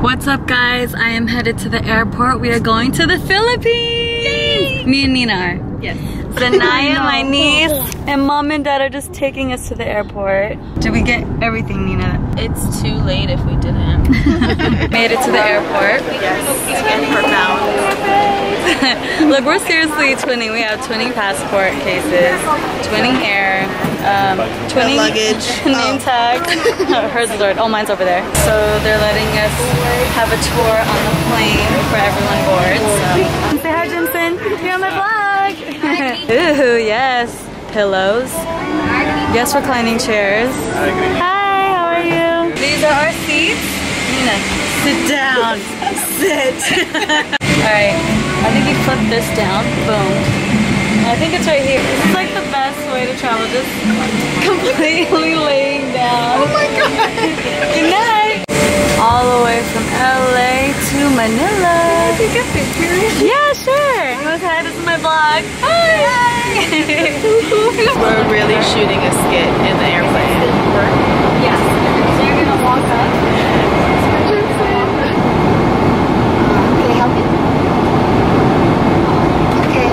What's up, guys? I am headed to the airport. We are going to the Philippines! Yay! Me and Nina are. Yes. Zanaya, my niece, and mom and dad are just taking us to the airport. Did we get everything, Nina? It's too late if we didn't. Made it to the airport. Yes, again for bound. Look, we're seriously twinning. We have twinning passport cases, twinning hair, twinning luggage, name tag. Hers is already, oh, mine's over there. So they're letting us have a tour on the plane for everyone board. So. Say hi, Jensen. You're on my vlog. Ooh, yes. Pillows. Yes, reclining chairs. Hi, how are you? These are our seats. Nina, sit down. Sit. Alright, I think you flip this down. Boom. I think it's right here. This is like the best way to travel. Just completely laying down. Oh my god. Good night. All the way from LA to Manila. Can you get pictures? Yeah, sure. You want to say hi? This is my vlog. Hi. We're really shooting a skit in the airplane. Yes. So you're gonna walk up. Can I help you? Okay.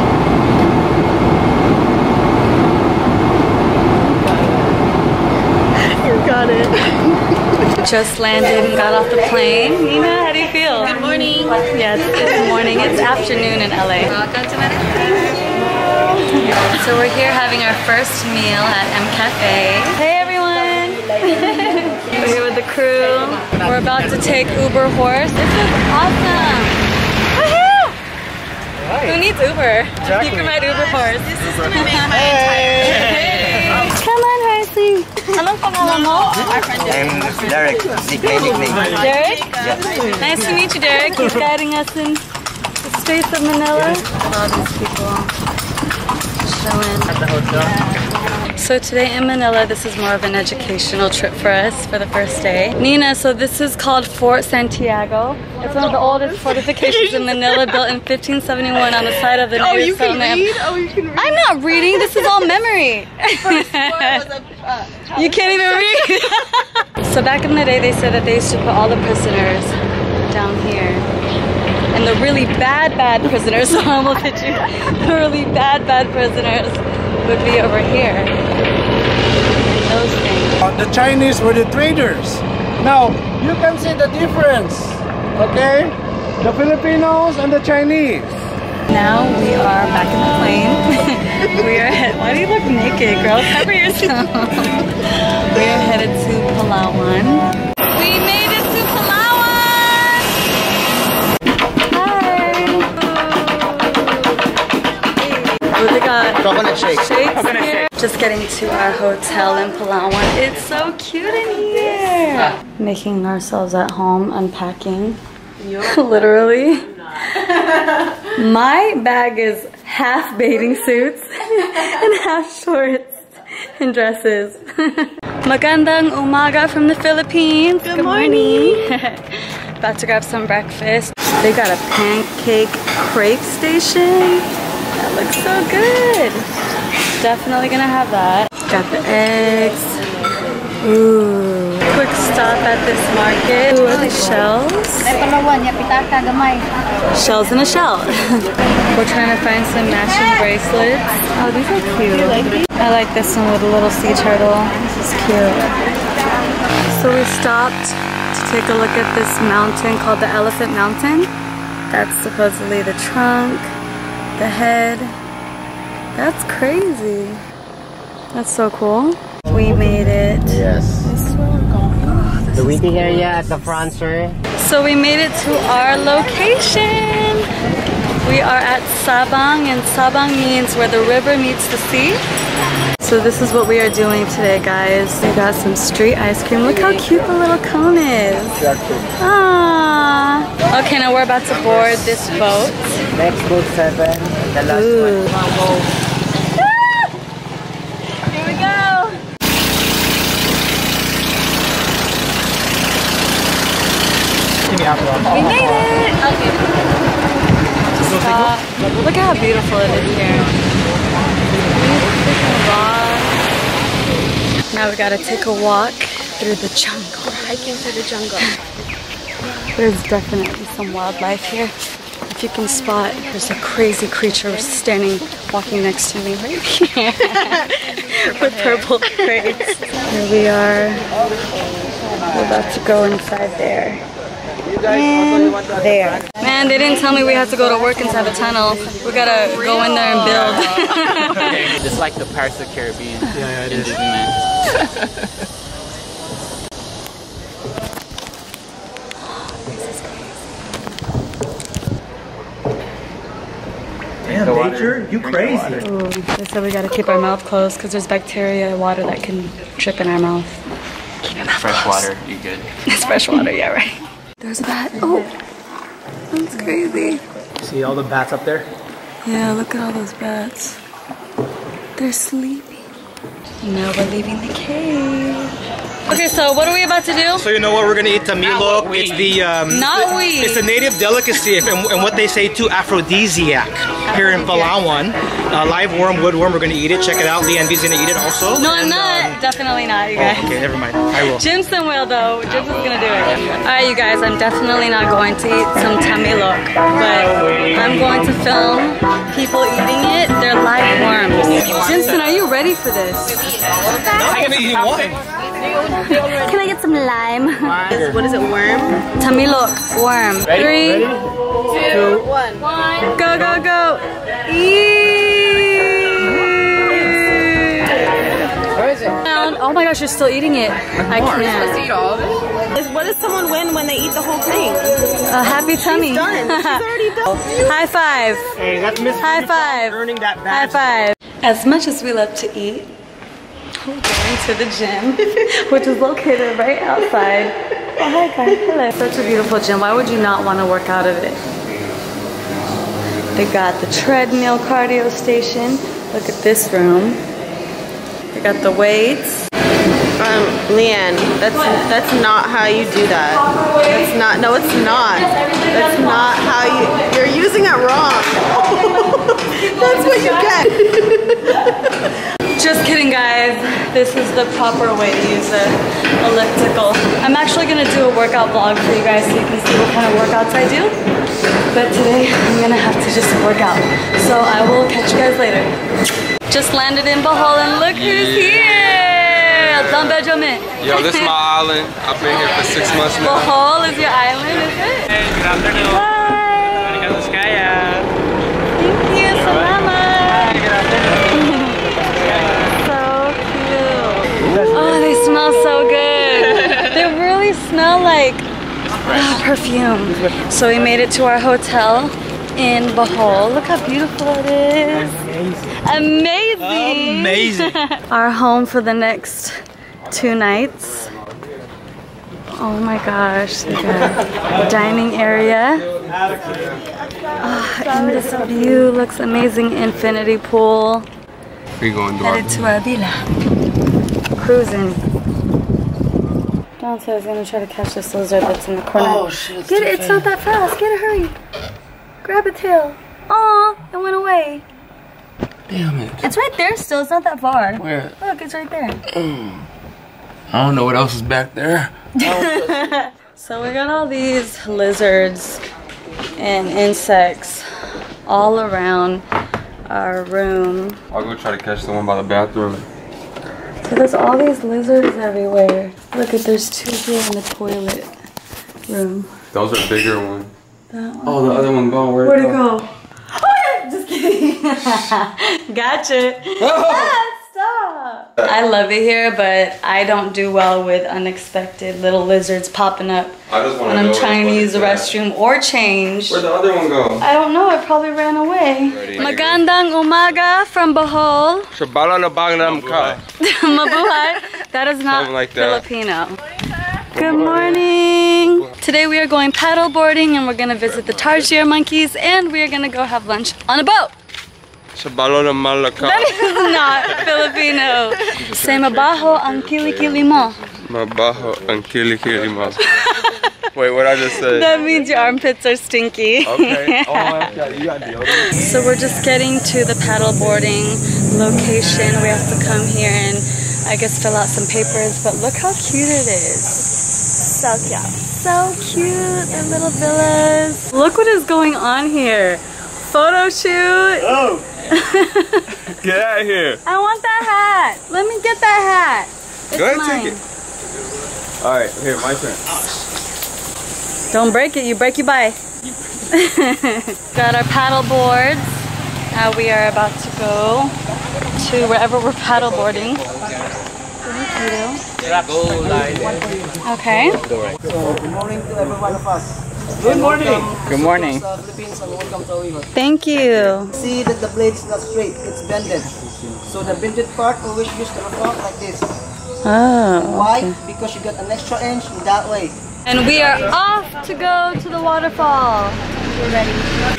You got it. Just landed and got off the plane. Nina, how do you feel? Good morning. Yes, it's morning. It's afternoon in LA. Welcome to Manila. So we're here having our first meal at M Cafe. Hey everyone! We're here with the crew. We're about to take Uber horse. This is awesome! Woohoo! Who needs Uber? Exactly. You can ride Uber horse. This is gonna make my entire trip. Come on, Horsey. Anong pangalan mo? I'm Derek, nickname. Derek? Yeah. Nice to meet you, Derek. He's guiding us in the streets of Manila. All these people showing. At the hotel. So today in Manila, this is more of an educational trip for us for the first day. Nina, so this is called Fort Santiago. It's one of the oldest fortifications in Manila, built in 1571 on the side of the native settlement. Oh, you can read. I'm not reading. This is all memory. You can't even read. So back in the day, they said that they used to put all the prisoners down here. And the really bad prisoners, so I almost hit you. The really bad prisoners would be over here. Those things. The Chinese were the traders. Now, you can see the difference, okay? The Filipinos and the Chinese. Now we are back in the plane. We are why do you look naked, girl? Cover yourself. We are headed to Palawan. We made it to Palawan! Hi! Oh, they got Coconut shake. shakes here. Just getting to our hotel in Palawan. It's so cute in here. Making ourselves at home, unpacking. Literally. My bag is half bathing suits and half shorts and dresses. Magandang umaga from the Philippines. Good morning. About to grab some breakfast. They got a pancake crepe station. That looks so good. Definitely gonna have that. Got the eggs. Ooh. Quick stop at this market. Ooh, are these shells? Shells in a shell. We're trying to find some matching bracelets. Oh, these are cute. I like this one with a little sea turtle. This is cute. So we stopped to take a look at this mountain called the Elephant Mountain. That's supposedly the trunk, the head. That's crazy. That's so cool. We made it. Yes. The waiting area at the front, sir. So we made it to our location. We are at Sabang, and Sabang means where the river meets the sea. So this is what we are doing today, guys. We got some street ice cream. Look how cute the little cone is. Aww. Okay, now we're about to board this boat. Next boat 7, the last Ooh. one. Here we go. We made it! Stop. Look at how beautiful it is here. Now we gotta take a walk through the jungle. Hiking through the jungle. There's definitely some wildlife here. If you can spot, there's a crazy creature walking next to me right here with purple braids. Here we are. We're about to go inside there. And there. Man, they didn't tell me we had to go to work inside the tunnel. We gotta go in there and build. It's like the Pirates of the Caribbean. Yeah, it is. Damn, nature, you crazy. Ooh, they said we gotta keep our mouth closed because there's bacteria in water that can trip in our mouth. Keep your mouth Fresh closed. water, you good? It's fresh water, yeah, right. There's a bat. Oh, that's crazy. See all the bats up there? Yeah, look at all those bats. They're sleeping. Now we're leaving the cave. Okay, so what are we about to do? So you know what, we're gonna eat tamilok. It's the Not weed. It's a native delicacy, and what they say too, aphrodisiac here in Palawan. Live worm, woodworm. We're gonna eat it. Check it out. Liane's gonna eat it also. No, I'm not. Definitely not, you guys. Oh, okay, never mind. I will. Jimson will though. Jimson's gonna do it. Alright, you guys, I'm definitely not going to eat some tamilok, but I'm going to film people eating it. They're live worms. Jimson, are you ready for this? I'm gonna eat one. Can I get some lime? What is it, worm? Tamilok worm. Ready? 3, 2, 1. Go, go, go. Where is it? Oh my gosh, you're still eating it. I can't. Eat all of it? What does someone win when they eat the whole thing? A happy tummy. She's done. She's already done. High five. Hey, that's Miss High five. earning that High badge. five. As much as we love to eat, we're going to the gym, which is located right outside. Oh, hi guys. Hello. Such a beautiful gym. Why would you not want to work out of it? They got the treadmill cardio station. Look at this room. They got the weights. Liane, that's not how you do that. That's not. No, it's not. That's not how you're using it wrong. That's what you get. Just kidding, guys. This is the proper way to use an elliptical. I'm actually gonna do a workout vlog for you guys so you can see what kind of workouts I do. But today, I'm gonna have to just work out. So I will catch you guys later. Just landed in Bohol and look who's here! Don Benjamin. Yo, this is my island. I've been here for 6 months now. Bohol is your island, is it? Hey, good afternoon. Hi! Thank you, salamat! So cute. Oh, they smell so good. They really smell like perfume. So we made it to our hotel in Bohol. Look how beautiful it is. Amazing. Amazing. Our home for the next 2 nights. Oh my gosh, the dining area. Oh, and this view looks amazing. Infinity pool. We going to Headed to our villa. Cruising. Don says he's gonna try to catch this lizard that's in the corner. Oh shit. Get it, it's not that fast. Get it, hurry. Grab a tail. Aw, it went away. Damn it. It's right there still, it's not that far. Where? Look, it's right there. I don't know what else is back there. So we got all these lizards and insects all around our room. I'll go try to catch the one by the bathroom. So there's all these lizards everywhere. Look, there's 2 here in the toilet room. Those are bigger ones. That one. Oh, the other one gone. Where'd Where'd it go? Oh yeah, just kidding. Gotcha. Ah, stop. I love it here, but I don't do well with unexpected little lizards popping up I just want when to I'm go trying to and use the look at restroom or change. Where'd the other one go? I don't know, it probably ran away. Ready. Magandang umaga from Bohol. Shabala na bagnam ka. Mabuhay. That is not Something like that. Filipino. Good morning. Today we are going paddle boarding and we're going to visit the tarsier monkeys and we are going to go have lunch on a boat. Shabala na malaka. That is not Filipino. Say mabaho ang kilikili mo. Mabaho ang kilikili mo. Wait, what I just said? That means your armpits are stinky. Okay. Oh, you got deodorant. So we're just getting to the paddle boarding location. We have to come here and I guess fill out some papers, but look how cute it is. So cute. So cute. Their little villas. Look what is going on here. Photo shoot. Oh! Get out of here. I want that hat. Let me get that hat. It's Go ahead, mine. take it. Alright, here, my turn. Don't break it. You break, you buy. Got our paddle boards. Now we are about to go to wherever we're paddle boarding. Okay. Good morning to every one of us. Good morning. Good morning. Philippines and welcome to our. Thank you. See that the blade is not straight, it's bended. So the bended part always use the rock like this. Oh. Why? Because you got an extra inch in that way. And we are off to go to the waterfall. We're ready.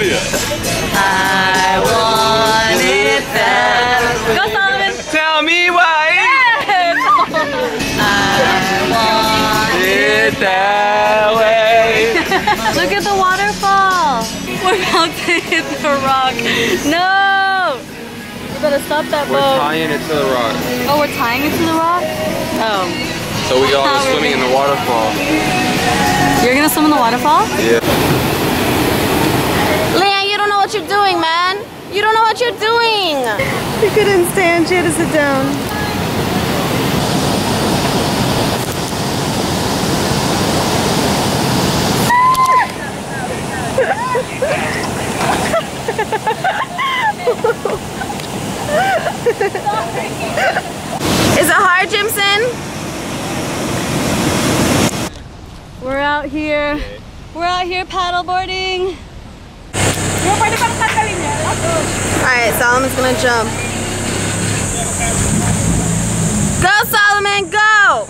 I want it that. Go, Solomon. Tell me why. Yes. I want it that way. Look at the waterfall. We're about to hit the rock. No. We better stop that We're boat. tying it to the rock. Oh, we're tying it to the rock? Oh. So we all swimming in the waterfall. You're gonna swim in the waterfall? Yeah. Liane, you don't know what you're doing, man. You don't know what you're doing. You couldn't stand. She had to sit down. Is it hard, Jimson? We're out here. We're out here paddleboarding. Alright, Solomon's gonna jump. Go, Solomon, go!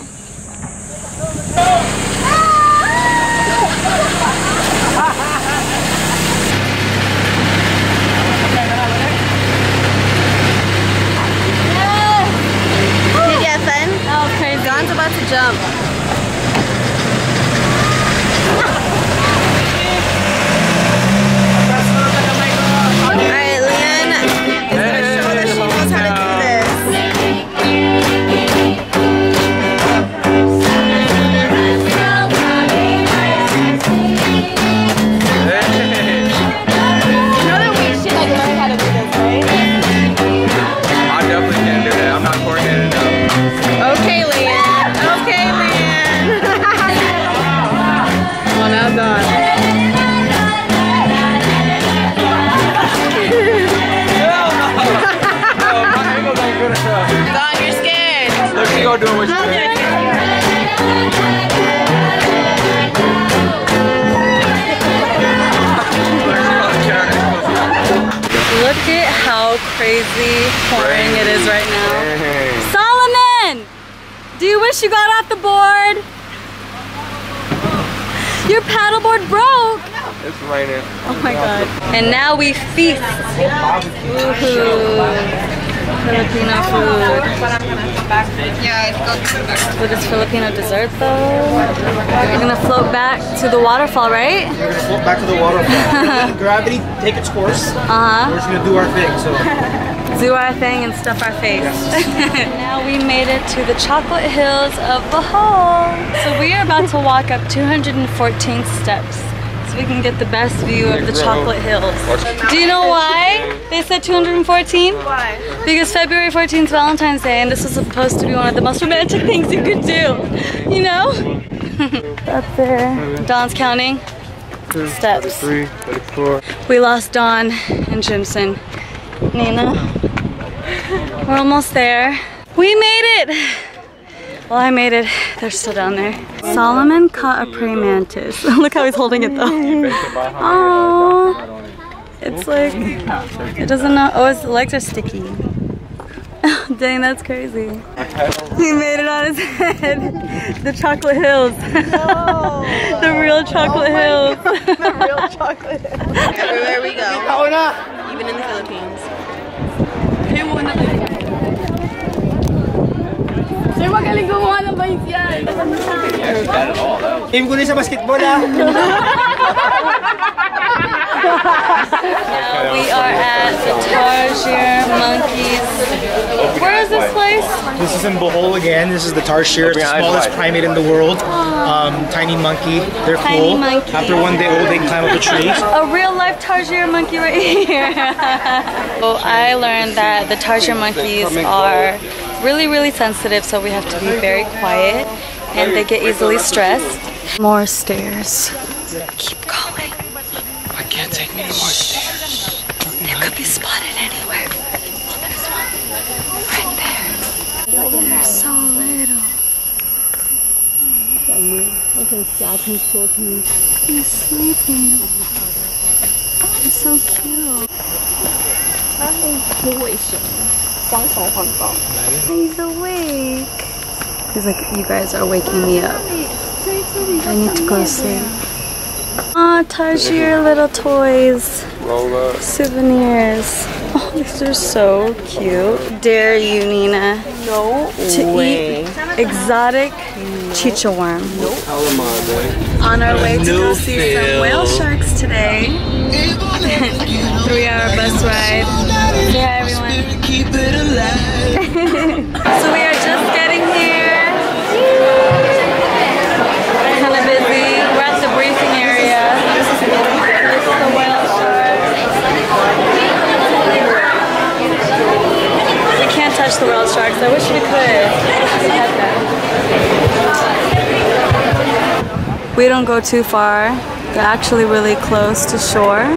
Did you have fun? That was crazy. John's about to jump. Alright, Liane is gonna show that she knows how to do this. You know that we should like learn how to do this, right? I definitely can't do that. I'm not coordinated enough. Okay, Liane. Okay, Liane. Well, now done. Don, you're scared. Look, she gonna do what she did. Look at how crazy pouring it is right now. Solomon! Do you wish you got off the board? Your paddleboard broke! It's raining. Oh my god. And now we feast. Woohoo. Filipino food. What is Filipino dessert though? We're gonna float back to the waterfall, right? We're gonna float back to the waterfall. Gravity take its course. We're just gonna do our thing. So do our thing and stuff our face. Now we made it to the chocolate hills of Bohol. So we are about to walk up 214 steps so we can get the best view of the chocolate hills. Do you know why they said 214? Why? Because February 14th is Valentine's Day and this is supposed to be one of the most romantic things you could do. You know? Up there. Don's counting. Steps. 33, 34. We lost Dawn and Jimson. Nina, we're almost there. We made it! Well, I made it. They're still down there. Solomon caught a praying mantis. Look how he's holding it though. Oh, it's like, it doesn't know. Oh, his legs are sticky. Dang, that's crazy. He made it on his head. The chocolate hills. No. The real chocolate hills. The real chocolate. Everywhere we go. Even in the Philippines. Sir, magaling gumawa ng mais yan. Team ko din sa basketball ah. Now we are at the tarsier monkeys. Where is this place? This is in Bohol again. This is the tarsier. It's the smallest primate in the world. Tiny monkey. They're Tiny cool. monkey. After one day old, they can climb up the trees. A real life tarsier monkey right here. So I learned that the tarsier monkeys are really sensitive, so we have to be very quiet, and they get easily stressed. More stairs. Keep going. I can't take me to more stairs. They could be spotted anywhere. Oh, there's one right there. They're so little. They're sleeping. They're so cute. He's awake. He's like, you guys are waking me up. I need to go to sleep. Aw, tarsier little toys. Souvenirs. Oh, these are so cute. Dare you, Nina, to eat exotic chicha worm. On our way to go see some whale sharks today. 3-hour bus ride. Say hi, everyone. So we are just getting here. Kind of busy. We're at the briefing area. This is the whale sharks. We can't touch the whale sharks. I wish we could. We don't go too far. They're actually really close to shore.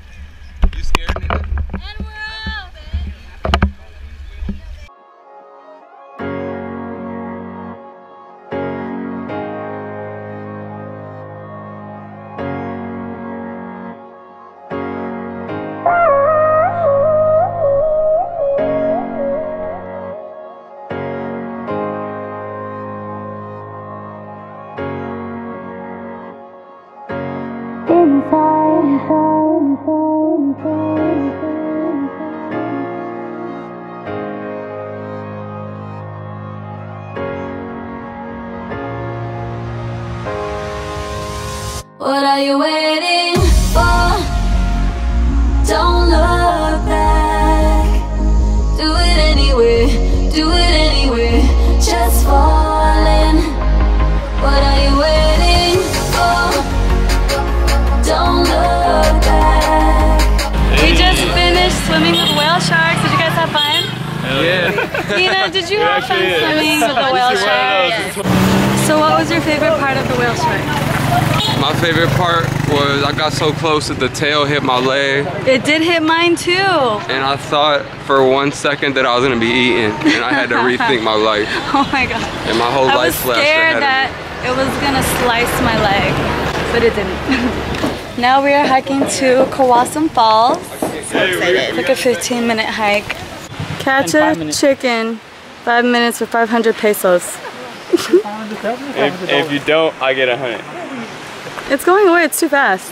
What are you waiting for? Don't look back. Do it anyway, do it anyway. Just fall in. What are you waiting for? Don't look back. We just finished swimming with whale sharks. Did you guys have fun? Yeah. Nina, did you have fun swimming with the whale sharks? So what was your favorite part of the whale shark? My favorite part was I got so close that the tail hit my leg. It did hit mine too. And I thought for 1 second that I was gonna be eaten, and I had to rethink my life. Oh my god. And my whole life flashed ahead I was scared that it was gonna slice my leg, but it didn't. Now we are hiking to Kawasan Falls. It's like a 15-minute hike. Catch a chicken, 5 minutes for 500 pesos. If you don't, I get 100. It's going away, it's too fast.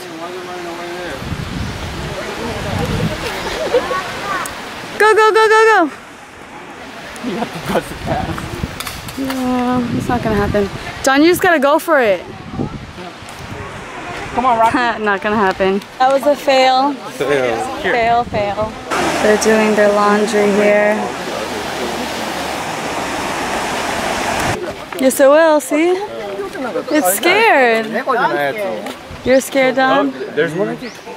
Go, go, go, go, go! You have to bust the pass. No, it's not gonna happen. John, you just gotta go for it. Come on, Rocky. Not gonna happen. That was a fail. Fail, fail. They're doing their laundry here. Yes, it will, see? It's scared. You're scared, Don? There's one.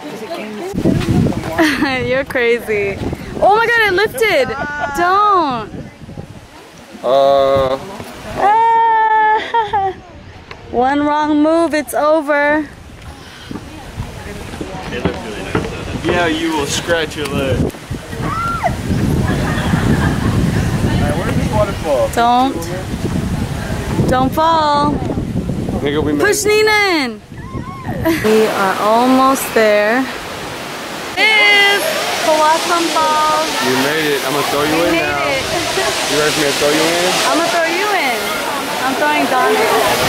You're crazy. Oh my god, it lifted! Don't! One wrong move, it's over. Yeah, you will scratch your leg. Alright, where's this waterfall? Don't fall. Push Nina in. We are almost there. This is Kawasan Falls. You made it. I'm gonna throw you in now. You ready for me to throw you in? I'm gonna throw you in. I'm throwing Don in.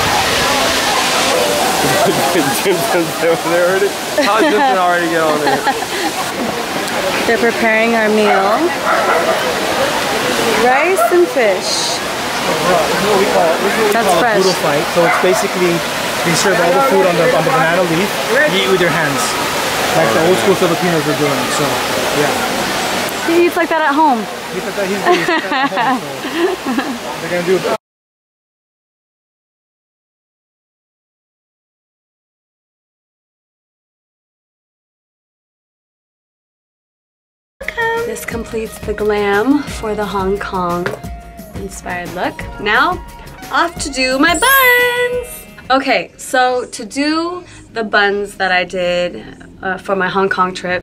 Jim's there already? How did Jimson already get on there? They're preparing our meal. Rice and fish. That's fresh. Poodle fight. So it's basically they serve all the food on the banana leaf. You eat with your hands. like the old school Filipinos are doing. So yeah. He eats like that at home. He's at home, so they're gonna do. This completes the glam for the Hong Kong inspired look. Now, off to do my buns! Okay, so to do the buns that I did for my Hong Kong trip,